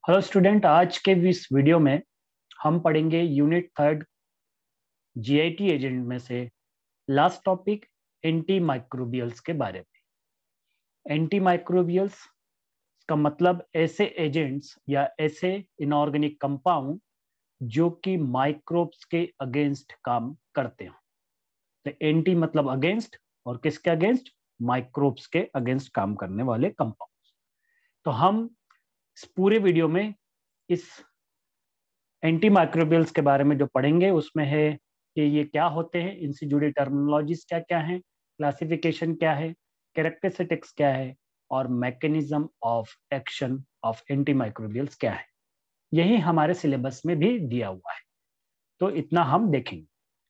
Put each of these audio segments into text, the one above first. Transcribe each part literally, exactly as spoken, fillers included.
Hello student, आज के इस वीडियो में हम पढ़ेंगे यूनिट थर्ड जीआईटी एजेंट में से लास्ट टॉपिक एंटी माइक्रोबियल्स के बारे में। एंटी माइक्रोबियल्स का मतलब ऐसे एजेंट्स या ऐसे इनऑर्गेनिक कंपाउंड जो कि माइक्रोब्स के अगेंस्ट काम करते हो। तो एंटी मतलब अगेंस्ट, और किसके अगेंस्ट? माइक्रोब्स के अगेंस्ट काम करने वाले कंपाउंड। तो हम इस पूरे वीडियो में इस एंटी माइक्रोबियल्स के बारे में जो पढ़ेंगे उसमें है कि ये क्या होते हैं, इनसे जुड़ी टर्मिनोलॉजीज क्या क्या है, क्लासिफिकेशन क्या है, कैरेक्टरिस्टिक्स क्या है, और mechanism of action of antimicrobials क्या है। यही हमारे सिलेबस में भी दिया हुआ है, तो इतना हम देखेंगे।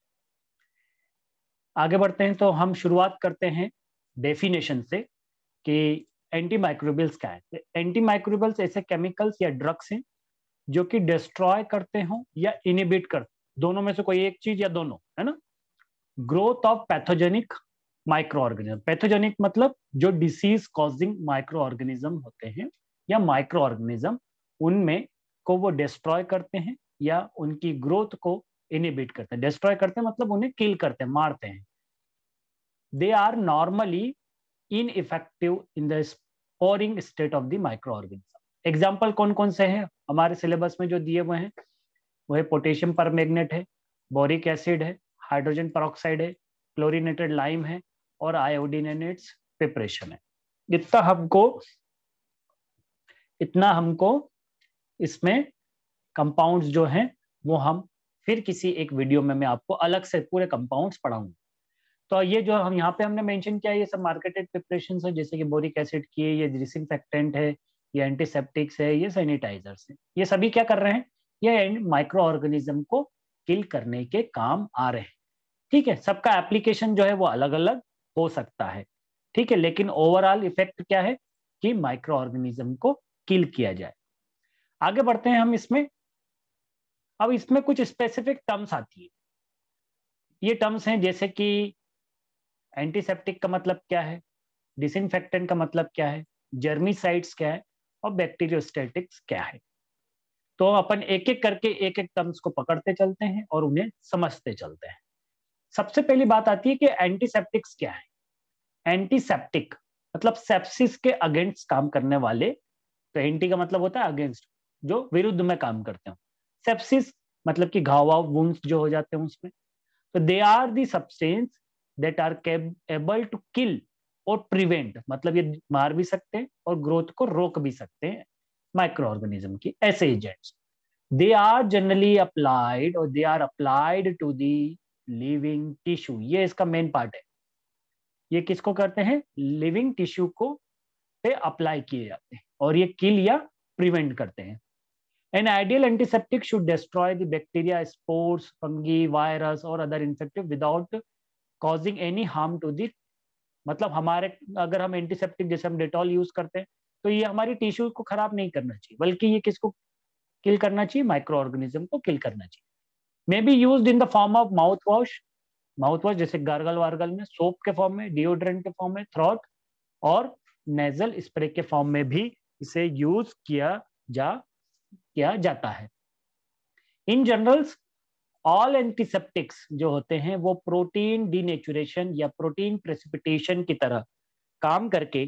आगे बढ़ते हैं तो हम शुरुआत करते हैं डेफिनेशन से कि एंटी माइक्रोबियल्स क्या है। एंटी माइक्रोबियल्स ऐसे केमिकल्स या ड्रग्स हैं जो कि डिस्ट्रॉय करते हो या इनिबिट करते, दोनों में से कोई एक चीज या दोनों, है ना। Growth of pathogenic microorganism. Pathogenic मतलब जो डिसीज कॉजिंग माइक्रो ऑर्गेनिज्म होते हैं या माइक्रो ऑर्गेनिज्म, उनमें को वो डिस्ट्रॉय करते हैं या उनकी ग्रोथ को इनिबिट करते हैं। डिस्ट्रॉय करते हैं मतलब उन्हें किल करते हैं, मारते हैं। They are normally ineffective in the sporing state of the microorganism. Example कौन कौन से हैं हमारे सिलेबस में जो दिए हुए हैं? वो है पोटेशियम परमैंगनेट है, बोरिक एसिड है, हाइड्रोजन पेरोक्साइड है, क्लोरीनेटेड लाइम है, और आयोडीनेटेड प्रिपरेशन है। इतना हमको इतना हमको इसमें कंपाउंड्स जो हैं वो हम फिर किसी एक वीडियो में मैं आपको अलग से पूरे कंपाउंड्स पढ़ाऊंगा। तो ये जो हम यहाँ पे हमने मेंशन किया है ये सब मार्केटेड प्रिपरेशन है, जैसे कि बोरिक एसिड की है, ये डिसइंफेक्टेंट है, ये एंटीसेप्टिक्स है, ये सैनिटाइजर्स है। ये सभी क्या कर रहे हैं? ये माइक्रो ऑर्गेनिज्म को किल करने के काम आ रहे हैं। ठीक है, सबका एप्लीकेशन जो है वो अलग अलग हो सकता है, ठीक है, लेकिन ओवरऑल इफेक्ट क्या है कि माइक्रो ऑर्गेनिज्म को किल किया जाए। आगे बढ़ते हैं हम इसमें। अब इसमें कुछ स्पेसिफिक टर्म्स आती है। ये टर्म्स हैं जैसे कि एंटीसेप्टिक का मतलब क्या है, डिसइंफेक्टेंट का मतलब क्या है, जर्मीसाइड्स क्या है, और बैक्टीरियोस्टैटिक्स क्या है। तो अपन एक एक करके एक एक टर्म्स को पकड़ते चलते हैं और उन्हें समझते चलते हैं। सबसे पहली बात आती है कि एंटीसेप्टिक्स क्या है। एंटीसेप्टिक मतलब सेप्सिस के अगेंस्ट काम करने वाले। तो एंटी का मतलब होता है अगेंस्ट, जो विरुद्ध में काम करते हो। सेप्सिस मतलब कि घाव वुंड्स जो हो जाते हैं उसमें। तो they are the substance that are able to kill और प्रिवेंट, मतलब ये मार भी सकते हैं और ग्रोथ को रोक भी सकते हैं माइक्रो ऑर्गेनिज्म की ऐसे agents. They are generally applied और they are applied to the living tissue. ये इसका मेन पार्ट है। ये किसको करते हैं? लिविंग टिश्यू को पे अप्लाई किए जाते हैं और ये किल या प्रिवेंट करते हैं। An ideal antiseptic should destroy the bacteria, spores, fungi, virus और other infective without causing any harm to the, मतलब हमारे अगर हम एंटीसेप्टिक जैसे हम डेटॉल यूज करते हैं तो ये हमारी टिश्यू को खराब नहीं करना चाहिए, बल्कि ये किसको किल करना चाहिए? माइक्रो ऑर्गेनिज्म को किल करना चाहिए। May be used in the form of mouthwash, mouthwash जैसे गार्गल वार्गल में, सोप के फॉर्म में, डिओड्रेंट के फॉर्म में, थ्रॉट और नेजल स्प्रे के फॉर्म में भी इसे यूज किया जा किया जाता है। इन जनरल ऑल एंटीसेप्टिक्स जो होते हैं वो प्रोटीन डीनेचुरेशन या प्रोटीन प्रेसिपिटेशन की तरह काम करके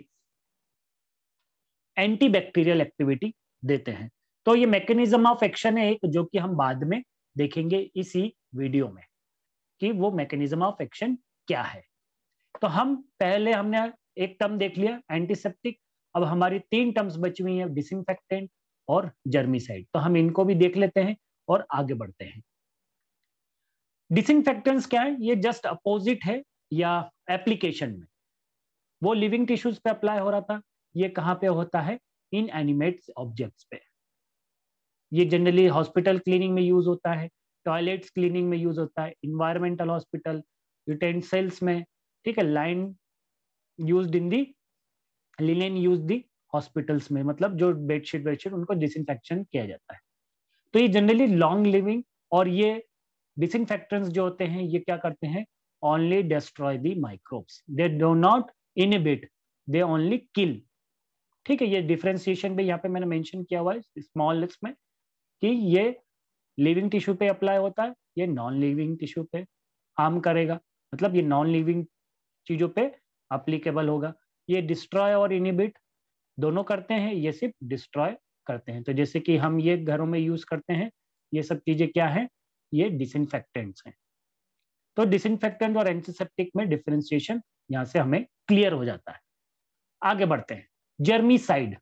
एंटीबैक्टीरियल एक्टिविटी देते हैं। तो ये मैकेनिज्म ऑफ एक्शन है एक, जो कि हम बाद में देखेंगे इसी वीडियो में कि वो मैकेनिज्म ऑफ एक्शन क्या है। तो हम पहले हमने एक टर्म देख लिया एंटीसेप्टिक। अब हमारी तीन टर्म्स बची हुई हैं, डिसइंफेक्टेंट और जर्मीसाइड। तो हम इनको भी देख लेते हैं और आगे बढ़ते हैं। डिसइंफेक्टेंट्स क्या है? ये जस्ट अपोजिट है या एप्लीकेशन में। वो लिविंग टिश्यूज पे अप्लाई हो रहा था, ये कहां पे होता है? इन एनिमेट्स ऑब्जेक्ट्स पे। ये जनरली हॉस्पिटल क्लीनिंग में यूज होता है, टॉयलेट्स क्लीनिंग में यूज होता है, इन्वायरमेंटल हॉस्पिटल, यूटेंसिल्स में, ठीक है, linen used in the linen use the hospitals में, मतलब जो बेडशीट बेडशीट उनको डिसइंफेक्शन किया जाता है। तो ये जनरली लॉन्ग लिविंग, और ये डिसइंफेक्टेंट्स जो होते हैं ये क्या करते हैं? Only destroy the microbes, they do not inhibit, they only kill. ठीक है, ये डिफरेंशिएशन भी यहाँ पे मैंने मेंशन किया हुआ है स्मॉल लिस्ट में कि ये लिविंग टिश्यू पे अप्लाई होता है, ये नॉन लिविंग टिश्यू पे हार्म करेगा, मतलब ये नॉन लिविंग चीजों पे अप्लीकेबल होगा। ये डिस्ट्रॉय और इनिबिट दोनों करते हैं, ये सिर्फ डिस्ट्रॉय करते हैं। तो जैसे कि हम ये घरों में यूज करते हैं, ये सब चीजें क्या है, ये डिसइंफेक्टेंट्स हैं। तो डिसइंफेक्टेंट और एंटीसेप्टिक में डिफरेंशिएशन यहाँ से हमें क्लियर हो जाता है। आगे बढ़ते हैं, जर्मीसाइड।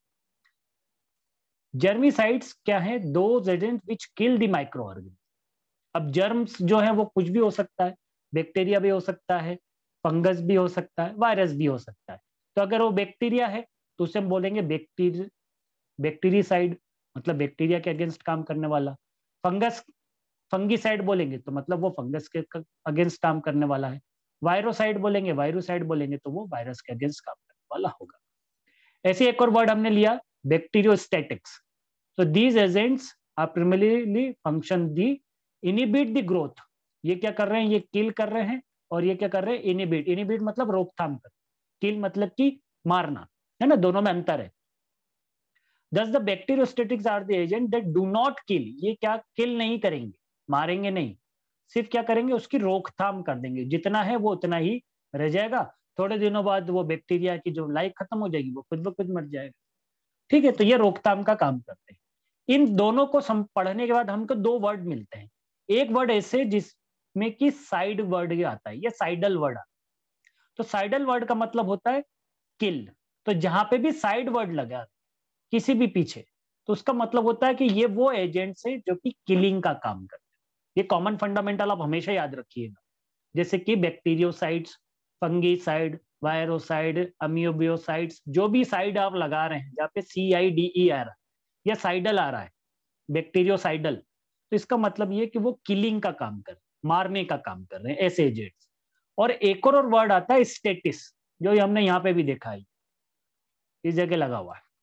जर्मीसाइड्स क्या है, दो agent which kill the microorganism. अब जर्म्स जो है वो कुछ भी हो सकता है, बैक्टीरिया भी हो सकता है, फंगस भी हो सकता है, वायरस भी हो सकता है। तो अगर वो बैक्टीरिया है तो उसे हम बोलेंगे बैक्टीरिया बैक्टीरियासाइड, मतलब बैक्टीरिया के अगेंस्ट काम करने वाला। फंगस फंगीसाइड बोलेंगे तो मतलब वो फंगस के अगेंस्ट काम करने वाला है। वायरोसाइड बोलेंगे वायरोसाइड बोलेंगे तो वो वायरस के अगेंस्ट काम करने वाला होगा। ऐसे एक और वर्ड हमने लिया, बैक्टीरियोस्टैटिक्स। So these agents are primarily function the inhibit the growth। ये क्या कर रहे हैं, ये किल कर रहे हैं, और ये क्या कर रहे हैं, इनिबिट। इनिबिट मतलब रोकथाम कर, किल मतलब कि मारना, है ना, दोनों में अंतर है। Thus the bacteriostatics are the agent that do not kill। ये क्या किल नहीं करेंगे, मारेंगे नहीं, सिर्फ क्या करेंगे, उसकी रोकथाम कर देंगे। जितना है वो उतना ही रह जाएगा, थोड़े दिनों बाद वो बैक्टीरिया की जो लाइफ खत्म हो जाएगी, वो खुद ब खुद मर जाएगा। ठीक है, तो ये रोकथाम का काम करते हैं। इन दोनों को पढ़ने के बाद हमको दो वर्ड मिलते हैं। एक वर्ड ऐसे जिसमें कि साइड वर्ड आता है, ये साइडल वर्ड आता है। तो साइडल वर्ड का मतलब होता है किल। तो जहां पे भी साइड वर्ड लगा किसी भी पीछे, तो उसका मतलब होता है कि ये वो एजेंट्स है जो कि किलिंग का काम करते हैं। ये कॉमन फंडामेंटल आप हमेशा याद रखिएगा, जैसे कि बैक्टीरियोसाइड्स, फंगीसाइड, वायरोसाइड, अम्यूबियोसाइड्स, जो भी साइड आप लगा रहे हैं जहाँ पे सी आई डी ई आ रहा है या साइडल आ रहा है, बैक्टीरियोसाइडल, तो इसका मतलब ये कि वो किलिंग का काम कर, मारने का काम कर रहे हैं, ऐसे एजेंट्स। और एक और वर्ड आता है स्टेटिस, जो हमने यहाँ पे भी देखा है, इस जगह लगा हुआ है।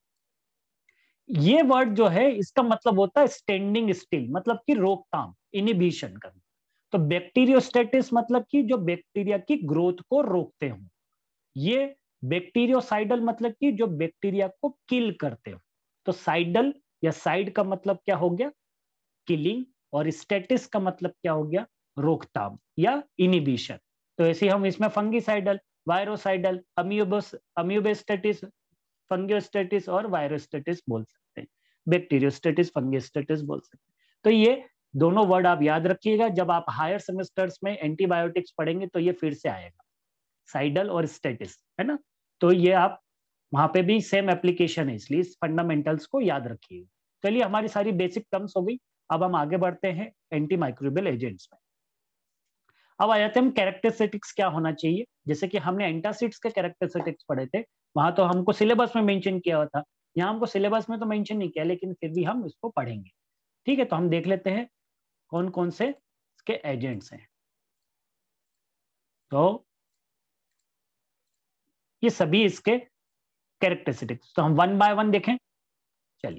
ये वर्ड जो है इसका मतलब होता है स्टैंडिंग स्टिल, मतलब कि रोकथाम, इनिबिशन करना। तो बैक्टीरियोस्टेटिस मतलब कि जो बैक्टीरिया की ग्रोथ को रोकते हो। ये बैक्टीरियोसाइडल मतलब कि जो बैक्टीरिया को किल करते हो। तो साइडल या साइड का मतलब क्या हो गया, किलिंग, और स्टेटिस का मतलब क्या हो गया, रोकथाम या इनिबिशन। तो ऐसे हम इसमें फंगीसाइडल, वायरोसाइडल, अम्यूबस अम्यूबेस्टेटिस, फंगियोस्टेटिस और वायरोस्टेटिस बोल सकते हैं, बैक्टीरियोस्टेटिस, फंगियोस्टेटिस बोल सकते हैं। तो ये दोनों वर्ड आप याद रखिएगा, जब आप हायर सेमेस्टर्स में एंटीबायोटिक्स पढ़ेंगे तो ये फिर से आएगा, साइडल और स्टेटिस, है ना। तो ये आप वहां पे भी सेम एप्लीकेशन है, इसलिए फंडामेंटल्स को याद रखिए। चलिए, हमारी सारी बेसिक टर्म्स हो गई, अब हम आगे बढ़ते हैं एंटी माइक्रोबियल एजेंट्स में। अब आ जाते हैं हम कैरेक्टरिस्टिक्स क्या होना चाहिए। जैसे कि हमने एंटासिड्स के कैरेक्टरिस्टिक्स पढ़े थे, वहां तो हमको सिलेबस में मेंशन किया हुआ था, यहाँ हमको सिलेबस में तो मेंशन नहीं किया, लेकिन फिर भी हम इसको पढ़ेंगे। ठीक है, तो हम देख लेते हैं कौन कौन से इसके एजेंट्स हैं। तो ये सभी इसके कैरेक्टरिस्टिक्स, तो हम वन बाय वन देखें। चलिए,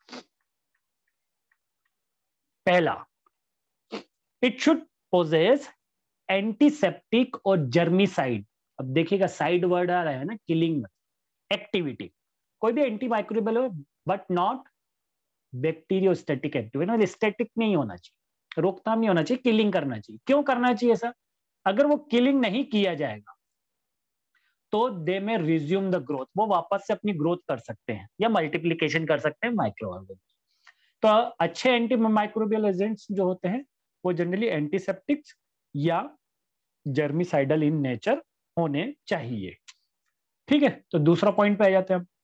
पहला, इट शुड पोजेस एंटीसेप्टिक और जर्मीसाइड। अब देखिएगा साइड वर्ड आ रहा है ना, किलिंग में, एक्टिविटी। कोई भी एंटी माइक्रोबियल हो, but not bacteriostatic activity, static नहीं होना चाहिए, रोकथाम नहीं होना चाहिए, किलिंग करना चाहिए। क्यों करना चाहिए ऐसा, अगर वो किलिंग नहीं किया जाएगा तो दे में रिज्यूम द ग्रोथ, वो वापस से अपनी ग्रोथ कर सकते हैं या मल्टीप्लीकेशन कर सकते हैं माइक्रो ऑर्गेनिज्म। तो अच्छे एंटी माइक्रोबियल एजेंट्स जो होते हैं वो जनरली एंटीसेप्टिक्स या जर्मिसाइडल इन नेचर होने चाहिए। ठीक है, तो दूसरा पॉइंट पे आ जाते हैं हम।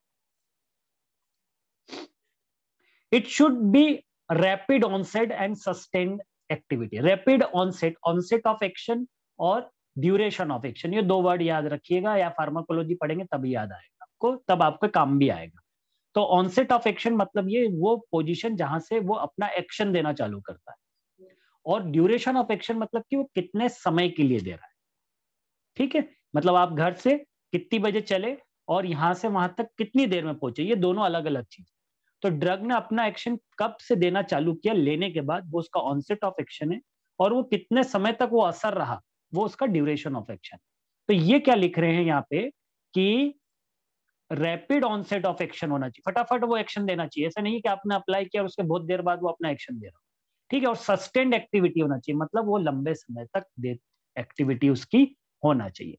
It should be rapid onset and sustained activity. Rapid onset, onset of action और ड्यूरेशन ऑफ एक्शन, ये दो वर्ड याद रखिएगा, या फार्माकोलॉजी पढ़ेंगे तभी याद आएगा आपको, तब आपको काम भी आएगा। तो ऑनसेट ऑफ एक्शन मतलब ये वो पोजीशन जहां से वो अपना एक्शन देना चालू करता है, और ड्यूरेशन ऑफ एक्शन मतलब कि वो कितने समय के लिए दे रहा है। ठीक है, मतलब आप घर से कितनी बजे चले और यहां से वहां तक कितनी देर में पहुंचे, ये दोनों अलग अलग चीज। तो ड्रग ने अपना एक्शन कब से देना चालू किया, लेने के बाद, वो उसका ऑनसेट ऑफ एक्शन है, और वो कितने समय तक वो असर रहा, वो उसका ड्यूरेशन ऑफ एक्शन। तो ये क्या लिख रहे हैं यहाँ पे कि रैपिड ऑनसेट ऑफ एक्शन होना चाहिए, फटाफट वो एक्शन देना चाहिए, ऐसा नहीं कि आपने अप्लाई किया और उसके बहुत देर बाद वो अपना एक्शन दे रहा हो, ठीक है। और सस्टेन्ड एक्टिविटी होना चाहिए, मतलब वो लंबे समय तक दे एक्टिविटी उसकी होना चाहिए।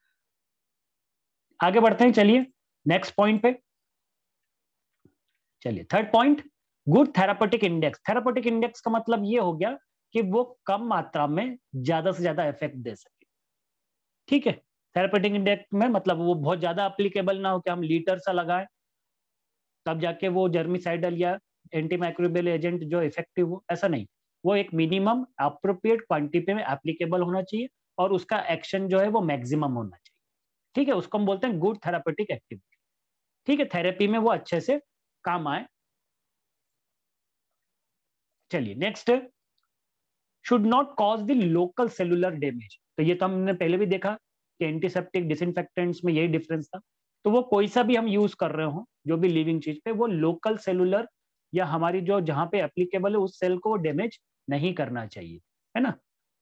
आगे बढ़ते हैं, चलिए नेक्स्ट पॉइंट पे चलिए। Third point, good therapeutic index. Therapeutic index का मतलब ये हो गया कि वो कम मात्रा में ज्यादा से ज्यादा इफेक्ट दे सके, ठीक है। थेरापेटिक इंडेक्स में मतलब वो बहुत ज्यादा अप्लीकेबल ना हो कि हम लीटर सा लगाएं तब जाके वो जर्मिसाइडल या एंटीमाइक्रोबियल एजेंट जो इफेक्टिव हो, ऐसा नहीं। वो एक मिनिमम अप्रोप्रिएट क्वांटिटी में एप्लीकेबल होना चाहिए और उसका एक्शन जो है वो मैक्सिमम होना चाहिए, ठीक है। उसको हम बोलते हैं गुड थेरापेटिक एक्टिविटी, ठीक है। थेरेपी में वो अच्छे से काम आए। चलिए next, should not cause the local cellular damage. तो ये तो हमने पहले भी देखा कि एंटीसेप्टिक डिसइंफेक्टेंट्स में यही डिफरेंस था। तो वो कोई सा भी हम यूज कर रहे हो जो भी लिविंग चीज पे, वो लोकल सेलुलर या हमारी जो जहां पे एप्लीकेबल है उस सेल को वो डैमेज नहीं करना चाहिए, है ना।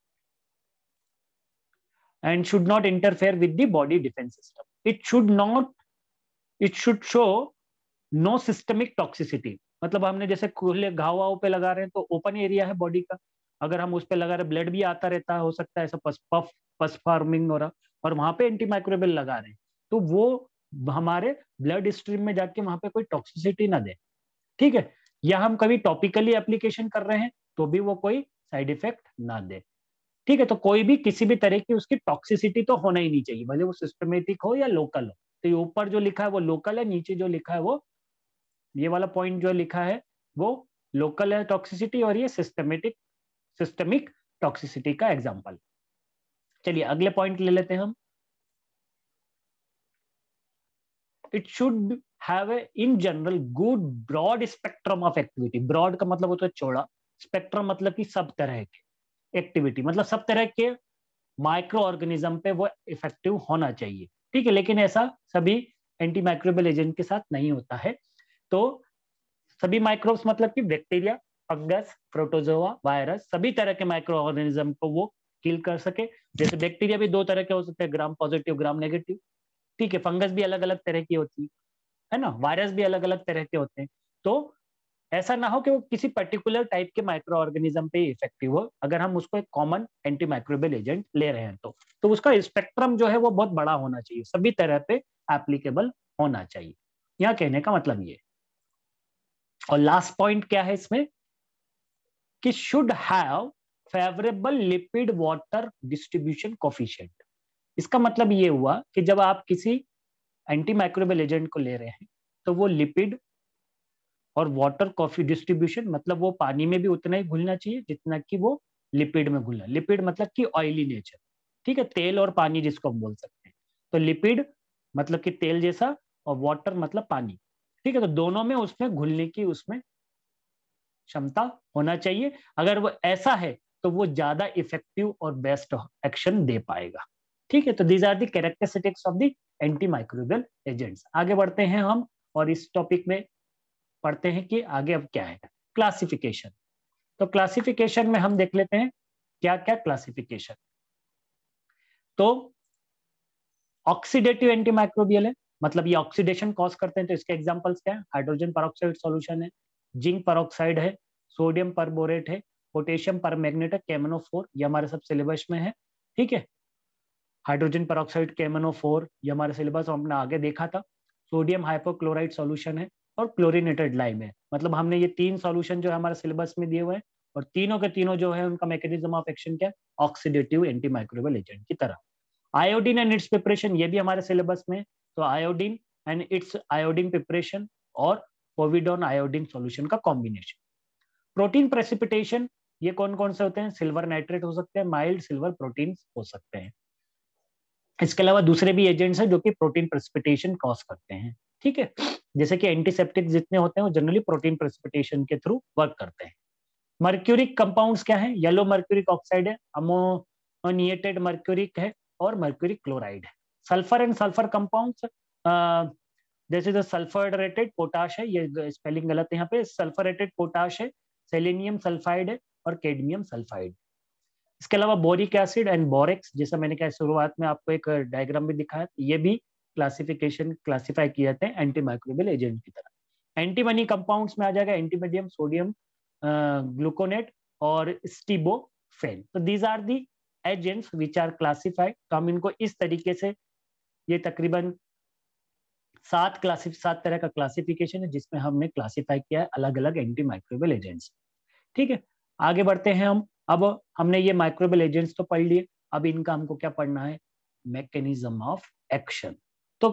And should not interfere with the body defence system. It should not it should show no systemic toxicity. मतलब हमने जैसे खुले घाव वाव पे लगा रहे हैं तो ओपन एरिया है बॉडी का, अगर हम उस पे लगा रहे ब्लड भी आता रहता है, हो सकता है ऐसा पस पफ पस फार्मिंग हो रहा, और वहां पे एंटी माइक्रोबियल लगा रहे हैं तो वो हमारे ब्लड स्ट्रीम में जाके वहां पे कोई टॉक्सिसिटी ना दे, ठीक है। या हम कभी टॉपिकली एप्लीकेशन कर रहे हैं तो भी वो कोई साइड इफेक्ट ना दे, ठीक है। तो कोई भी किसी भी तरह की उसकी टॉक्सिसिटी तो होना ही नहीं चाहिए, भले वो सिस्टमेटिक हो या लोकल हो। तो ये ऊपर जो लिखा है वो लोकल है, नीचे जो लिखा है वो, ये वाला पॉइंट जो लिखा है वो लोकल है टॉक्सिसिटी, और ये सिस्टमेटिक सिस्टमिक टॉक्सिसिटी का एग्जांपल। चलिए अगले पॉइंट ले लेते हैं हम। It should have a in general good broad spectrum of activity. Broad का मतलब होता है चौड़ा, स्पेक्ट्रम मतलब कि सब तरह के एक्टिविटी, मतलब सब तरह के माइक्रो ऑर्गेनिज्म पे वो इफेक्टिव होना चाहिए, ठीक है। लेकिन ऐसा सभी एंटी माइक्रोबियल एजेंट के साथ नहीं होता है। तो सभी माइक्रोब्स मतलब कि बैक्टीरिया, फंगस, प्रोटोजोआ, वायरस, सभी तरह के माइक्रो ऑर्गेनिज्म को वो किल कर सके। जैसे बैक्टीरिया भी दो तरह के हो सकते हैं, ग्राम पॉजिटिव, ग्राम नेगेटिव, ठीक है। फंगस भी अलग अलग तरह की होती है ना, वायरस भी अलग अलग तरह के होते हैं। तो ऐसा ना हो कि वो किसी पर्टिकुलर टाइप के माइक्रो ऑर्गेनिज्म पे इफेक्टिव हो, अगर हम उसको एक कॉमन एंटी माइक्रोबियल एजेंट ले रहे हैं तो तो उसका स्पेक्ट्रम जो है वो बहुत बड़ा होना चाहिए, सभी तरह पे एप्लीकेबल होना चाहिए, यहाँ कहने का मतलब ये। और लास्ट पॉइंट क्या है इसमें कि should have favourable lipid water distribution coefficient. इसका मतलब ये हुआ कि जब आप किसी एंटी माइक्रोबियल एजेंट को ले रहे हैं तो वो लिपिड और वाटर कॉफी डिस्ट्रीब्यूशन, मतलब वो पानी में भी उतना ही घुलना चाहिए जितना कि वो लिपिड में घुलना। लिपिड मतलब कि ऑयली नेचर, ठीक है, तेल और पानी जिसको हम बोल सकते हैं। तो लिपिड मतलब कि तेल जैसा, और वाटर मतलब पानी, ठीक है। तो दोनों में उसमें घुलने की उसमें क्षमता होना चाहिए। अगर वो ऐसा है तो वो ज्यादा इफेक्टिव और बेस्ट एक्शन दे पाएगा, ठीक है। तो these are the characteristics of the antimicrobial agents. आगे बढ़ते हैं हम और इस टॉपिक में पढ़ते हैं कि आगे अब क्या है। क्लासिफिकेशन। तो क्लासिफिकेशन में हम देख लेते हैं क्या क्या क्लासिफिकेशन। तो ऑक्सीडेटिव एंटीमाइक्रोबियल है, मतलब ये ऑक्सीडेशन कॉज करते हैं। तो इसके एग्जांपल्स क्या है, हाइड्रोजन परऑक्साइड सॉल्यूशन है, जिंक परऑक्साइड है, सोडियम परबोरेट है, पोटेशियम परमैग्नेट है, केमनोफोर, ये हमारे सब सिलेबस में है, ठीक है। हाइड्रोजन परऑक्साइड, केमनोफोर, ये हमारे सिलेबस हमने आगे देखा था। सोडियम हाइपोक्लोराइड सॉल्यूशन है, और क्लोरीनेटेड लाइम है। मतलब हमने ये तीन सॉल्यूशन जो है हमारे सिलेबस में दिए हुए हैं, और तीनों के तीनों जो है उनका मैकेनिज्म ऑफ एक्शन क्या है, ऑक्सीडेटिव एंटीमाइक्रोबियल एजेंट की तरह। आयोडीन एंड इट्स प्रिपरेशन, ये भी हमारे सिलेबस में। तो iodine and its iodine preparation और पोविडोन आयोडीन सॉल्यूशन का कॉम्बिनेशन। प्रोटीन प्रेसिपिटेशन, ये कौन कौन से होते हैं, सिल्वर नाइट्रेट हो सकते हैं, माइल्ड सिल्वर प्रोटीन हो सकते हैं। इसके अलावा दूसरे भी एजेंट्स हैं जो कि प्रोटीन प्रेसिपिटेशन कॉज करते हैं, ठीक है। जैसे कि एंटीसेप्टिक जितने होते हैं वो जनरली प्रोटीन प्रेसिपिटेशन के थ्रू वर्क करते हैं। मर्क्यूरिक कंपाउंड्स क्या है, येलो मर्क्यूरिक ऑक्साइड है, अमोनिएटेड मर्क्यूरिक है, और मर्क्यूरिक क्लोराइड है। सल्फर एंड सल्फर कंपाउंड्स, जैसे जो सल्फरेटेड पोटाश है, ये स्पेलिंग गलत है यहाँ पे, सल्फरेटेड पोटाश है, सेलेनियम सल्फाइड है, और कैडमियम सल्फाइड। इसके अलावा बोरिक एसिड एंड बोरेक्स, जैसा मैंने कहा शुरुआत में आपको एक डायग्राम भी दिखाया, ये भी क्लासिफिकेशन क्लासिफाई किए जाते हैं एंटी माइक्रोबियल एजेंट की तरह। एंटीमनी कंपाउंड्स में आ जाएगा एंटीमीडियम, सोडियम ग्लूकोनेट और स्टीबोफेन। तो these are the agents which are classified. तो हम इनको इस तरीके से, ये तकरीबन सात क्लासिफ सात तरह का क्लासिफिकेशन है जिसमें हमने क्लासिफाई किया है अलग अलग एंटी माइक्रोबियल एजेंट्स। ठीक है, आगे बढ़ते हैं हम। अब हमने ये माइक्रोबियल एजेंट्स तो पढ़ लिए, अब इनका हमको क्या पढ़ना है, मैकेनिज्म ऑफ एक्शन। तो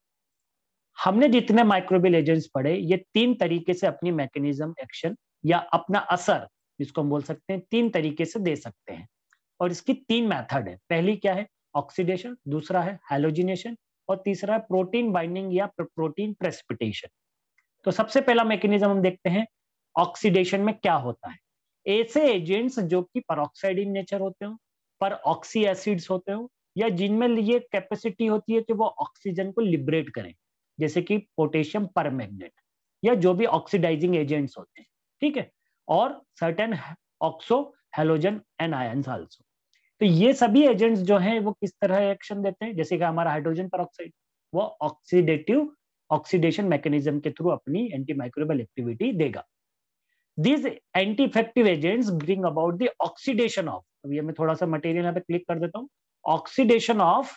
हमने जितने माइक्रोबियल एजेंट्स पढ़े, ये तीन तरीके से अपनी मैकेनिज्म एक्शन या अपना असर, जिसको हम बोल सकते हैं, तीन तरीके से दे सकते हैं। और इसकी तीन मेथड है। पहली क्या है, ऑक्सीडेशन, दूसरा है हैलोजिनेशन, और तीसरा है प्रोटीन बाइंडिंग या प्रोटीन प्रेसिपिटेशन। तो सबसे पहला मैकेनिज्म हम देखते हैं, ऑक्सीडेशन में क्या होता है। ऐसे एजेंट्स जो कि परऑक्साइड इन नेचर होते हो, पर ऑक्सी एसिड्स होते हो, या जिनमें ये कैपेसिटी होती है कि वो ऑक्सीजन को लिबरेट करें, जैसे कि पोटेशियम परमैंगनेट, या जो भी ऑक्सीडाइजिंग एजेंट्स होते हैं। ठीक है, और certain oxo halogen and ions also. तो ये सभी एजेंट्स जो हैं वो किस तरह एक्शन देते हैं, जैसे कि हमारा हाइड्रोजन परऑक्साइड, वो ऑक्सीडेटिव ऑक्सीडेशन मैकेनिज्म के थ्रू अपनी एंटीमाइक्रोबियल एक्टिविटी देगा। These anti-effective agents bring about the oxidation of, अभी मैं थोड़ा सा मटेरियल यहाँ पे क्लिक कर देता हूँ, oxidation of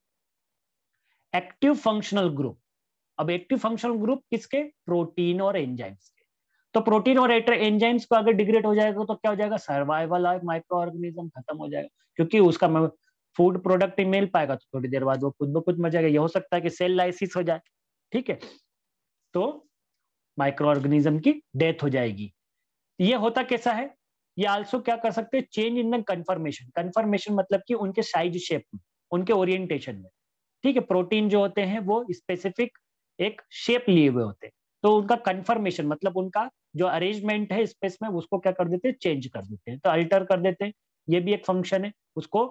active functional group. अब एक्टिव फंक्शनल ग्रुप किसके, प्रोटीन और एंजाइम्स के। तो प्रोटीन और एंजाइम्स को अगर डिग्रेड हो जाएगा तो क्या हो जाएगा, सर्वाइवल ऑफ माइक्रो ऑर्गेनिज्म खत्म हो जाएगा, क्योंकि उसका फूड प्रोडक्ट ही मिल पाएगा तो थोड़ी देर बाद वो खुद ब खुद मर जाएगा। ये हो सकता है कि सेल लाइसिस हो जाए। ठीक है, तो माइक्रो ऑर्गेनिज्म की डेथ हो जाएगी। ये होता कैसा है, ये आल्सो क्या कर सकते हैं, change in the conformation. Conformation मतलब कि उनके साइज शेप में, उनके ओरिएंटेशन में। ठीक है, प्रोटीन जो होते हैं वो स्पेसिफिक एक शेप लिए हुए होते हैं, तो उनका कन्फर्मेशन मतलब उनका जो अरेंजमेंट है स्पेस में, उसको क्या कर देते हैं, चेंज कर देते हैं, तो अल्टर कर देते हैं। ये भी एक फंक्शन है, उसको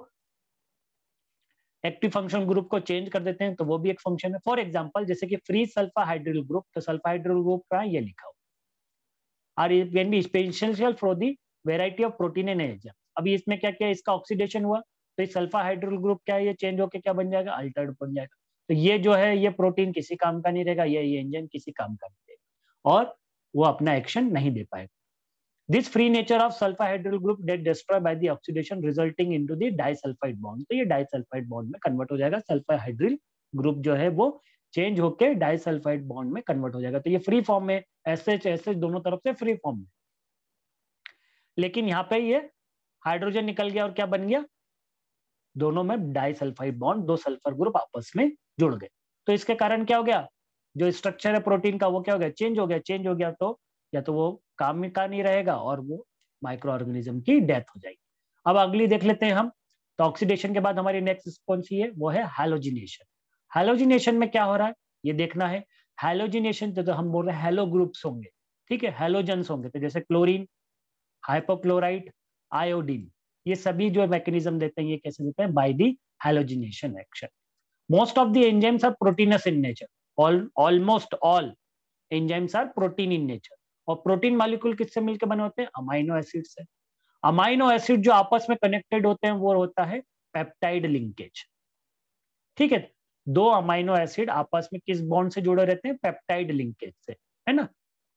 एक्टिव फंक्शनल ग्रुप को चेंज कर देते हैं, तो वो भी एक फंक्शन है। फॉर एग्जांपल जैसे कि फ्री सल्फा हाइड्रिल ग्रुप, तो सल्फा हाइड्रिल ग्रुप का ये लिखा हुआ और it can be essential for the variety of protein and enzymes। अभी इसमें क्या क्या इसका ऑक्सीडेशन हुआ, तो ये सल्फा हाइड्रिल ग्रुप क्या है, ये चेंज होकर क्या बन जाएगा, अल्टर्ड बन जाएगा। तो ये जो है ये प्रोटीन किसी काम का नहीं रहेगा, ये एंजाइम किसी काम का नहीं रहेगा, और वो अपना एक्शन नहीं दे पाएगा। This free nature of sulfur hydryl group get destroyed by the oxidation resulting into the disulfide bond। तो ये डाइसल्फाइड बॉन्ड में कन्वर्ट हो जाएगा, सल्फर हाइड्रिल ग्रुप जो है वो चेंज होके डाइसल्फाइड बॉन्ड में कन्वर्ट हो जाएगा। तो ये फ्री फॉर्म में, ऐसे ऐसे दोनों तरफ से फ्री फॉर्म में, लेकिन यहाँ पे ये हाइड्रोजन निकल गया और क्या बन गया, दोनों में डाइसल्फाइड बॉन्ड, दो सल्फर ग्रुप आपस में जुड़ गए। तो इसके कारण क्या हो गया, जो स्ट्रक्चर है प्रोटीन का वो क्या हो गया, चेंज हो गया। चेंज हो गया तो या तो वो काम का नहीं रहेगा और वो माइक्रो ऑर्गेनिज्म की डेथ हो जाएगी। अब अगली देख लेते हैं हम। तो ऑक्सीडेशन के बाद हमारी नेक्स्ट कौन सी है, वो है हैलोजिनेशन। हैलोजिनेशन में क्या हो रहा है ये देखना है। हैलोजिनेशन तो, तो हम बोल रहे हैं हैलो ग्रुप्स होंगे, ठीक है, हैलोजेंस होंगे, तो जैसे क्लोरीन, हाइपोक्लोराइट, आयोडीन, ये सभी जो मैकेनिज्म देते हैं ये कैसे देते हैं, by the halogenation action. Most of the enzymes are proteins in nature, all almost all enzymes are protein in nature. और प्रोटीन मॉलिक्यूल किससे मिलकर बने होते हैं, अमाइनो एसिड से। अमाइनो एसिड जो आपस में कनेक्टेड होते हैं वो होता है पेप्टाइड लिंकेज। ठीक है, दो अमाइनो एसिड आपस में किस बॉन्ड से जुड़े रहते हैं, पेप्टाइड लिंकेज से, है ना,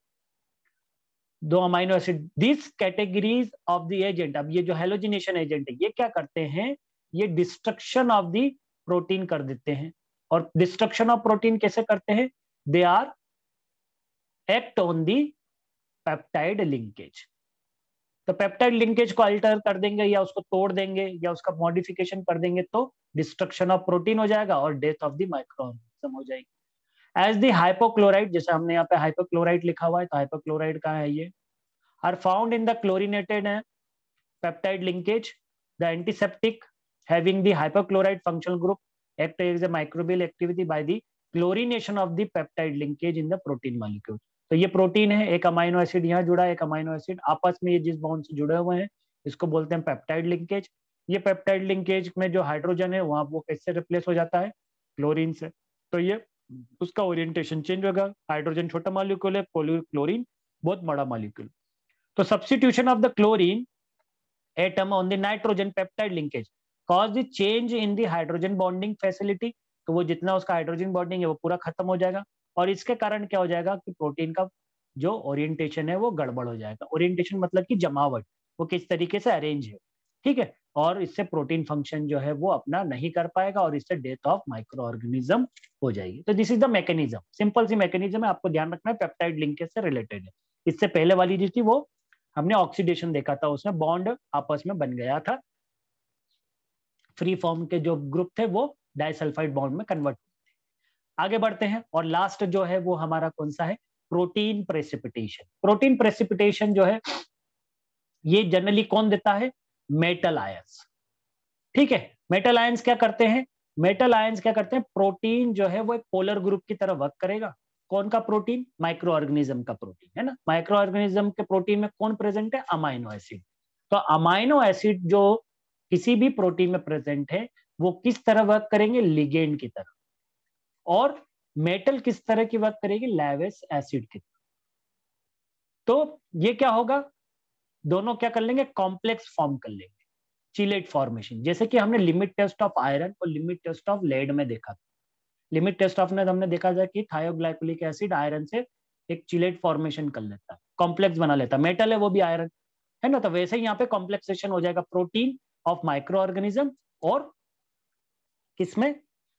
दो amino acid. This categories of the agent, अब ये जो हैलोजिनेशन एजेंट है ये क्या करते हैं, ये डिस्ट्रक्शन ऑफ द प्रोटीन कर देते हैं। और डिस्ट्रक्शन ऑफ प्रोटीन कैसे करते हैं, they are act on the peptide linkage. तो पेप्टाइड लिंकेज को अल्टर कर देंगे या उसको तोड़ देंगे या उसका मॉडिफिकेशन कर देंगे तो डिस्ट्रक्शन ऑफ प्रोटीन हो जाएगा और डेथ ऑफ द माइक्रोऑर्गेनिज्म हो जाएगी। एज द हाइपोक्लोराइड, जैसे हमने यहाँ पे हाइपोक्लोराइड लिखा हुआ है, तो हाइपोक्लोराइड कहाँ है, ये are found in the chlorinated peptide linkage. The antiseptic having the hypochlorite functional group act as a microbial activity by the chlorination of the peptide linkage in the protein molecule. तो ये protein है, एक amino acid यहाँ जुड़ा है, एक amino acid आपस में ये जिस बॉन्ड से जुड़े हुए हैं इसको बोलते हैं पेप्टाइड लिंकेज। ये पेप्टाइड लिंकेज में जो हाइड्रोजन है वहां वो कैसे रिप्लेस हो जाता है, क्लोरीन से। तो ये उसका ओरिएंटेशन चेंज होगा, हाइड्रोजन छोटा मॉलिक्यूल है, क्लोरीन बहुत बड़ा मॉलिक्यूल। तो substitution of the chlorine atom on the nitrogen peptide linkage cause the change in the hydrogen bonding facility तो वो जितना उसका हाइड्रोजन बॉन्डिंग है वो पूरा खत्म हो जाएगा, और इसके कारण क्या हो जाएगा कि प्रोटीन का जो ओरिएंटेशन है वो गड़बड़ हो जाएगा। ओरिएंटेशन मतलब कि जमावट, वो किस तरीके से अरेंज है, ठीक है, और इससे प्रोटीन फंक्शन जो है वो अपना नहीं कर पाएगा, और इससे डेथ ऑफ माइक्रो ऑर्गेनिज्म हो जाएगी। तो this is the mechanism, simple सी मैकेनिज्म है, आपको ध्यान रखना है, पेप्टाइड लिंकेज से रिलेटेड है। इससे पहले वाली जो थी वो हमने ऑक्सीडेशन देखा था, उसमें बॉन्ड आपस में बन गया था, फ्री फॉर्म के जो ग्रुप थे वो डाइसल्फाइड बॉन्ड में कन्वर्ट हुए थे। आगे बढ़ते हैं, और लास्ट जो है वो हमारा कौन सा है, प्रोटीन प्रेसिपिटेशन। प्रोटीन प्रेसिपिटेशन जो है ये जनरली कौन देता है, मेटल आयंस, ठीक है। मेटल आयंस क्या करते हैं, मेटल आयंस क्या करते हैं, प्रोटीन जो है वो एक पोलर ग्रुप की तरह वर्क करेगा। कौन का प्रोटीन, माइक्रो ऑर्गेनिज्म का प्रोटीन, है ना। माइक्रो ऑर्गेनिज्म के प्रोटीन में कौन प्रेजेंट है, अमाइनो एसिड। तो अमाइनो एसिड जो किसी भी प्रोटीन में प्रेजेंट है वो किस तरह वर्क करेंगे, लिगेंड की तरह, और मेटल किस तरह की वर्क करेगी, लैवेस एसिड की तरह। तो ये क्या होगा, दोनों क्या कर लेंगे, कॉम्प्लेक्स फॉर्म कर लेंगे, चिलेट फॉर्मेशन, जैसे कि हमने लिमिट टेस्ट ऑफ आयरन और लिमिट टेस्ट ऑफ लेड में देखा था। लिमिट टेस्ट ऑफ में हमने देखा था कि थायोग्लाइकोलिक एसिड आयरन से एक चिलेट फॉर्मेशन कर लेता है, कॉम्प्लेक्स बना लेता है, मेटल है वो भी आयरन, है ना। तो वैसे ही यहाँ पे कॉम्प्लेक्सेशन हो जाएगा प्रोटीन ऑफ माइक्रो ऑर्गेनिज्म और किसमें,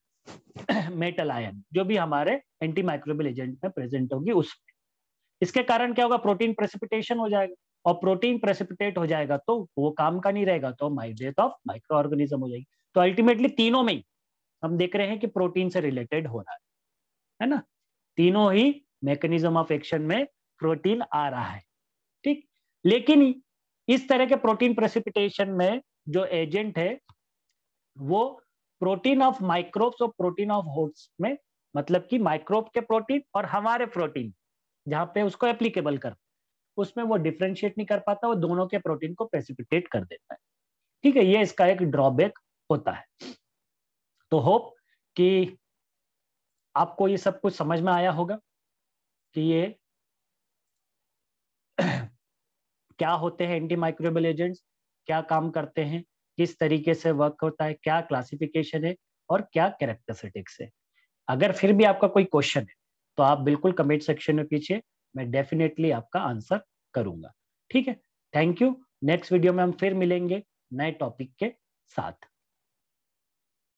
मेटल आयन, जो भी हमारे एंटी माइक्रोबियल एजेंट में प्रेजेंट होगी उसमें। इसके कारण क्या होगा, प्रोटीन प्रेसिपिटेशन हो जाएगा, और प्रोटीन प्रेसिपिटेट हो जाएगा तो वो काम का नहीं रहेगा, तो डेथ ऑफ माइक्रो ऑर्गेनिज्म हो जाएगी। तो अल्टीमेटली तीनों में ही हम देख रहे हैं कि प्रोटीन से रिलेटेड हो रहा है है ना, तीनों ही मैकेनिज्म ऑफ एक्शन में प्रोटीन आ रहा है, ठीक। लेकिन इस तरह के प्रोटीन प्रेसिपिटेशन में जो एजेंट है वो प्रोटीन ऑफ माइक्रोब्स और प्रोटीन ऑफ होस्ट में, मतलब कि माइक्रोब के प्रोटीन और हमारे प्रोटीन जहां पे उसको एप्लीकेबल कर, उसमें वो डिफ्रेंशिएट नहीं कर पाता, वो दोनों के प्रोटीन को प्रेसिपिटेट कर देता है, ठीक है। ये इसका एक ड्रॉबैक होता है। तो होप कि आपको ये सब कुछ समझ में आया होगा कि ये क्या होते हैं एंटी माइक्रोबियल एजेंट्स, क्या काम करते हैं, किस तरीके से वर्क होता है, क्या क्लासिफिकेशन है और क्या कैरेक्टरिस्टिक्स है। अगर फिर भी आपका कोई क्वेश्चन है तो आप बिल्कुल कमेंट सेक्शन में पूछिए, मैं डेफिनेटली आपका आंसर करूंगा, ठीक है। Thank you. नेक्स्ट वीडियो में हम फिर मिलेंगे नए टॉपिक के साथ।